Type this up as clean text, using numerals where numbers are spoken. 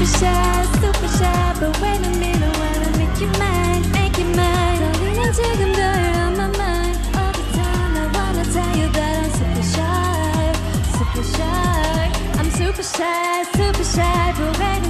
super shy. But wait a minute, I wanna make you mine, make you mine. 떨리는 지금도 you're on my mind. All the time I wanna tell you that I'm super shy, super shy. I'm super shy, but wait